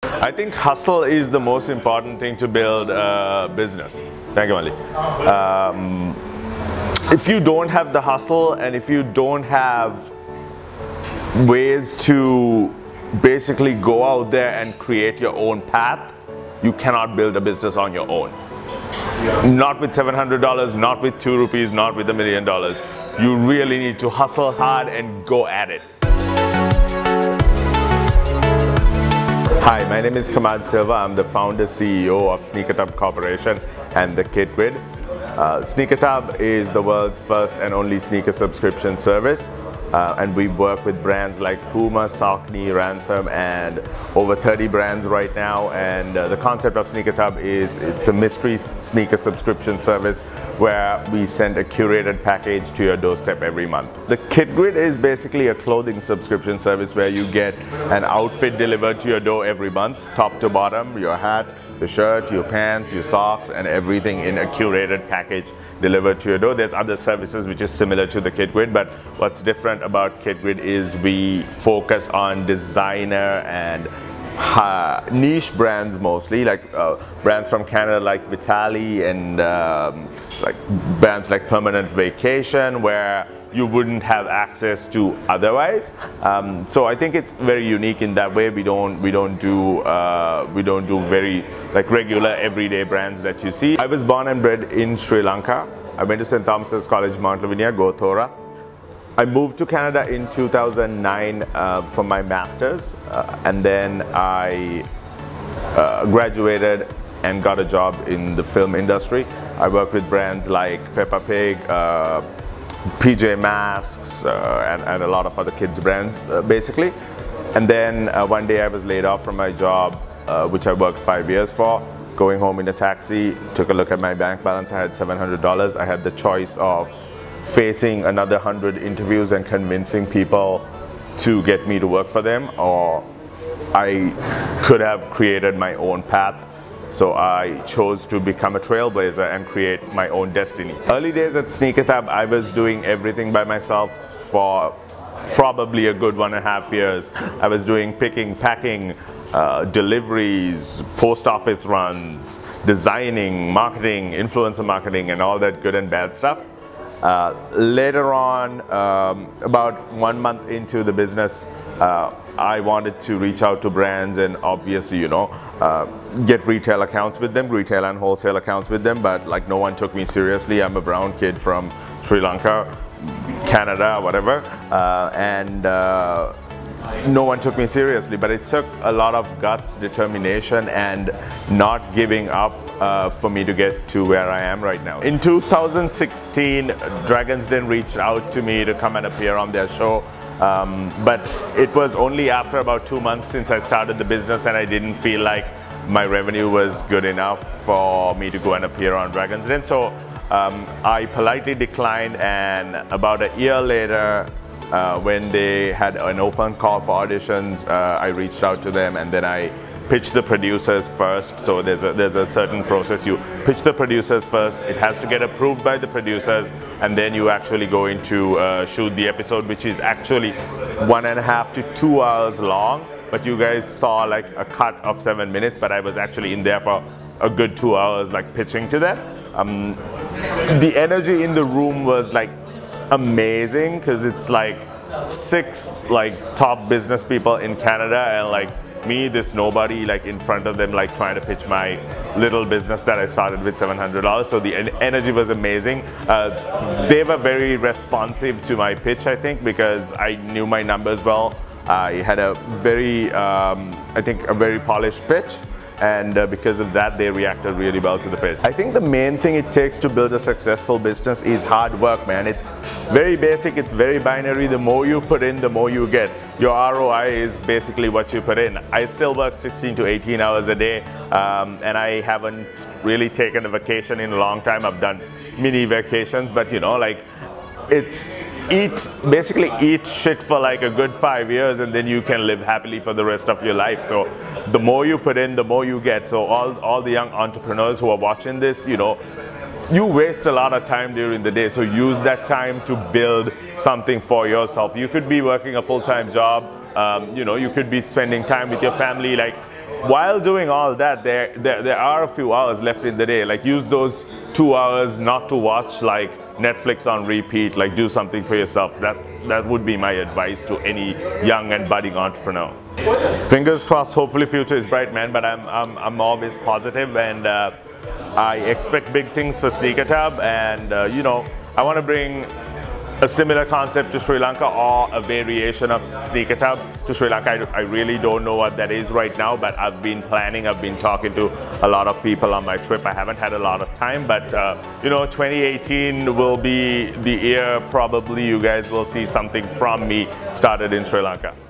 I think hustle is the most important thing to build a business. Thank you, Mali. If you don't have the hustle and if you don't have ways to basically go out there and create your own path, you cannot build a business on your own. Not with $700, not with 2 rupees, not with $1 million. You really need to hustle hard and go at it. Hi, my name is Kamaj Silva. I'm the founder CEO of Sneaker Tub Corporation and the Kid Grid. Sneaker Tub is the world's first and only sneaker subscription service. And we work with brands like Puma, Saucony, Ransom, and over 30 brands right now. And the concept of Sneaker Tub is it's a mystery sneaker subscription service where we send a curated package to your doorstep every month. The Kid Grid is basically a clothing subscription service where you get an outfit delivered to your door every month, top to bottom, your hat, the shirt, your pants, your socks, and everything in a curated package delivered to your door. There's other services which is similar to the Kid Grid, but what's different about Kid Grid is we focus on designer and niche brands mostly, like brands from Canada like Vitali and like brands like Permanent Vacation, where you wouldn't have access to otherwise. So I think it's very unique in that way. We don't do very like regular everyday brands that you see. I was born and bred in Sri Lanka. I went to St. Thomas's College, Mount Lavinia, Gothora. I moved to Canada in 2009 for my master's, and then I graduated and got a job in the film industry. I worked with brands like Peppa Pig, PJ Masks, and a lot of other kids brands basically. And then one day I was laid off from my job, which I worked 5 years for. Going home in a taxi, took a look at my bank balance. I had $700. I had the choice of facing another 100 interviews and convincing people to get me to work for them, or I could have created my own path. So I chose to become a trailblazer and create my own destiny. Early days at Sneaker Tub, I was doing everything by myself for probably a good 1.5 years. I was doing picking, packing, deliveries, post office runs, designing, marketing, influencer marketing, and all that good and bad stuff. Later on, about 1 month into the business, I wanted to reach out to brands and obviously, you know, get retail accounts with them, retail and wholesale accounts with them, but like no one took me seriously. I'm a brown kid from Sri Lanka, Canada, whatever, and no one took me seriously. But it took a lot of guts, determination, and not giving up for me to get to where I am right now. In 2016, Dragon's Den reached out to me to come and appear on their show. But it was only after about 2 months since I started the business, and I didn't feel like my revenue was good enough for me to go and appear on Dragon's Den. So I politely declined, and about a year later, when they had an open call for auditions, I reached out to them, and then I pitch the producers first. So there's a certain process. You pitch the producers first, it has to get approved by the producers, and then you actually go into shoot the episode, which is actually 1.5 to 2 hours long. But you guys saw like a cut of 7 minutes, but I was actually in there for a good 2 hours like pitching to them. The energy in the room was like amazing, because it's like 6 like top business people in Canada, and like me, this nobody, like in front of them, like trying to pitch my little business that I started with $700. So the energy was amazing. They were very responsive to my pitch, I think, because I knew my numbers well. I had a very, I think, a very polished pitch. And because of that, they reacted really well to the pitch. I think the main thing it takes to build a successful business is hard work, man. It's very basic, it's very binary. The more you put in, the more you get. Your ROI is basically what you put in. I still work 16 to 18 hours a day, and I haven't really taken a vacation in a long time. I've done mini vacations, but you know, like, it's basically eat shit for like a good 5 years, and then you can live happily for the rest of your life. So the more you put in, the more you get. So all the young entrepreneurs who are watching this, you know, you waste a lot of time during the day, so use that time to build something for yourself. You could be working a full-time job, you know, you could be spending time with your family. Like, while doing all that, there are a few hours left in the day. Like, use those 2 hours not to watch like Netflix on repeat. Like, do something for yourself. That would be my advice to any young and budding entrepreneur. Fingers crossed. Hopefully, future is bright, man. But I'm always positive, and I expect big things for Sneaker Tab. And you know, I want to bring a similar concept to Sri Lanka, or a variation of Sneaker Tab to Sri Lanka. I really don't know what that is right now, but I've been planning, I've been talking to a lot of people on my trip. I haven't had a lot of time, but you know, 2018 will be the year probably you guys will see something from me started in Sri Lanka.